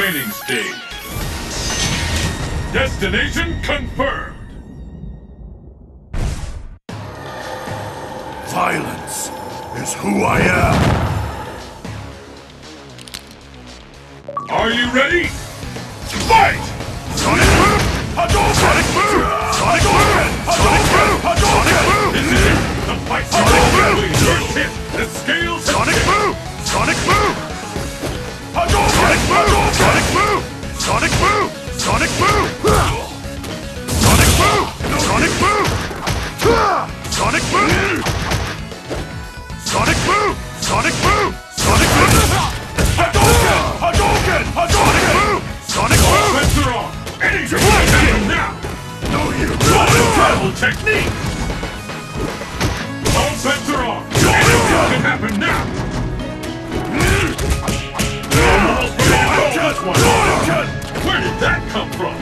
training stage. Destination confirmed. Violence is who I am. Are you ready? Fight! Sonic Boom! Hadouken! Sonic Boom! Sonic Boom! Hadouken! Hadouken! This is it! The fight! Sonic Boom! First hit! The scales! Sonic Boom! Sonic Boom! Hadouken! Sonic Boom! Sonic Boom! Sonic Boom! Sonic Boom! Sonic Boom! Sonic Boom! Sonic Boom! Sonic Boom! Sonic Boom! Hadouken! Hadouken! Sonic Boom! Sonic Boom! Offense are on! Anything can happen now! No, you Travel technique! Offense are on! Anything can happen now! Almost one! Where did that come from?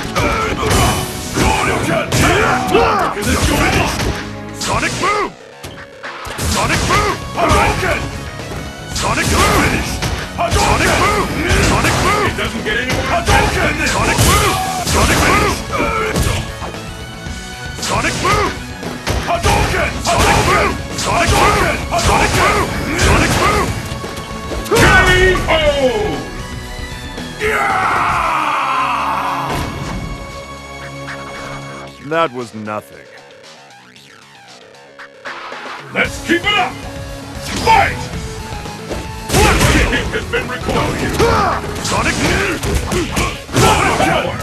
Look, is this going on? Sonic Boom! Sonic Boom! Hadouken! Sonic Boom! Sonic Boom! Sonic Boom! It doesn't get any more Hadouken! Sonic Boom! Sonic Boom! Sonic Boom! Hadouken! Sonic Boom! Sonic Boom! Sonic Boom! Sonic Boom! K.O. Yeah! That was nothing. Let's keep it up! Fight! One hit has been recorded! Sonic Power!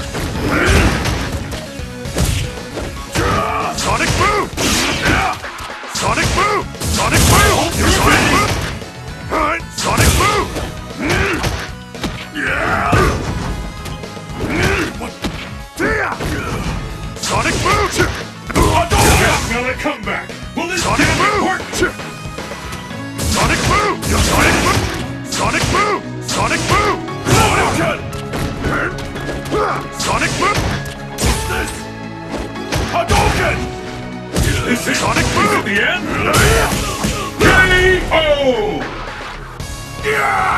Sonic Boom! Sonic Boom! Sonic Boom! Sonic Boom! Sonic Boom! Sonic Boom! Smell a comeback! Will this Sonic damn Boom! work? Sonic Boom! Sonic Boom! Sonic Boom! Sonic Boom! Sonic Boom! What's this? Hadouken! This is Sonic Is Boom! it the end? K.O. Yeah!